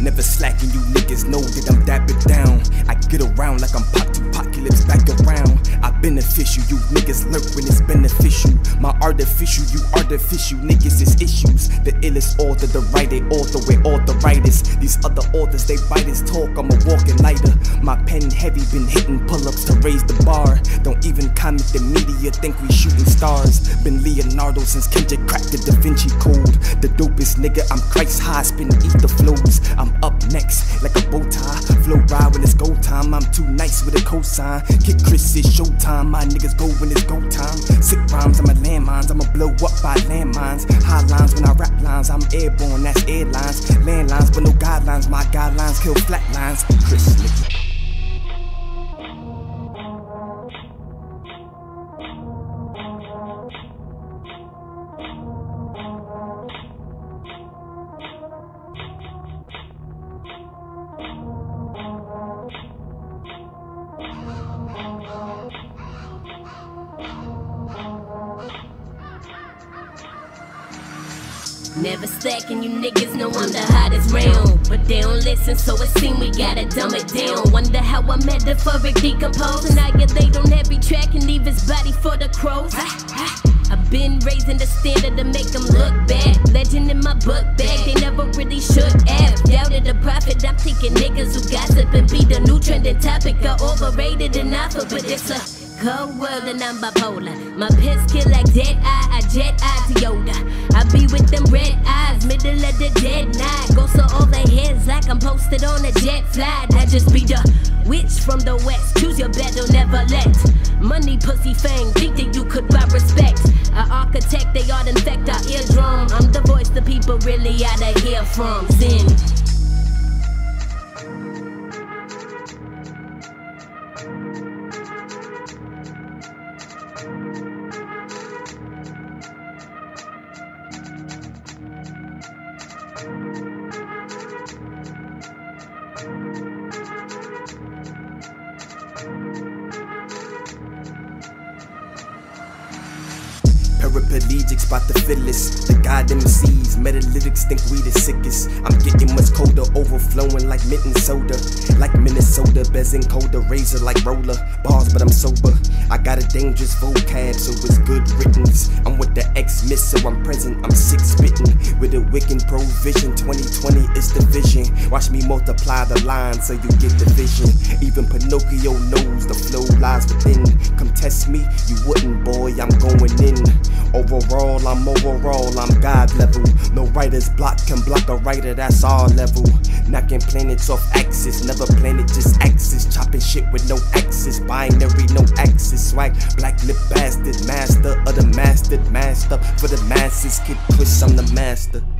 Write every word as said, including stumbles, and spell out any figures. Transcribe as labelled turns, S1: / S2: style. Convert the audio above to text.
S1: Never slacking, you niggas know that I'm dapping down. I get around like I'm pot to apocalypse back around. I beneficial, you niggas lurk when it's beneficial. My artificial, you artificial, niggas is issues. The illest author, the writer, author with arthritis. These other authors, they bite his talk, I'm a walking lighter. My pen heavy, been hitting pull-ups to raise the bar. Don't even comment the media, think we shooting stars. Been Leonardo since Kendrick cracked the Da Vinci Code. The dopest nigga, I'm Christ high, spin eat the flows. I'm up next, like a bow tie. Flow ride when it's go time, I'm too nice with a cosign. Kick Chris, it's showtime, my niggas go when it's go time. Sick rhymes, I'm a landmines, I'ma blow up by landmines. High lines when I rap lines, I'm airborne, that's airlines. Landlines, but no guidelines, my guidelines kill flat lines. Chris, nigga.
S2: Never slacking, you niggas know I'm the hottest round. But they don't listen, so it seem we gotta dumb it down. Wonder how I metaphoric decompose. Annihilate on every track and leave his body for the crows. I've been raising the standard to make them look bad. Legend in my book bag, they never really should have. Doubted the prophet, I'm thinking niggas who gossip and be the new trending topic are overrated and awful, but it's a cold world and I'm bipolar. My piss kill like dead eye, I jet eye to Yoda. I be with them red eyes, middle of the dead night. Go so all their heads like I'm posted on a jet flight. I just be the witch from the west, choose your battle, never let money, pussy, fame, think that you could buy respect. An architect, they all infect our eardrum. I'm the voice the people really oughta hear from. Sin.
S1: Paraplegics bout to Phyllis, the god M Cs, metalytics think we the sickest. I'm getting much colder, overflowing like mint and soda. Like Minnesota, bezzing colder, razor like roller. Bars, but I'm sober. I got a dangerous vocab, so it's good riddance. I'm with the X-Miss, so I'm present, I'm six spitting. With a wicked provision, twenty twenty is the vision. Watch me multiply the lines so you get the vision. Even Pinocchio knows the flow lies within. Come test me, you wouldn't, boy, I'm going in. Overall, I'm overall, I'm God level. No writer's block can block a writer, that's our level. Knocking planets off axis, never planet, just axis. Chopping shit with no axis, binary, no axis. Swag, black lip bastard, master of the mastered, master for the masses. Kid Chris, I'm the master.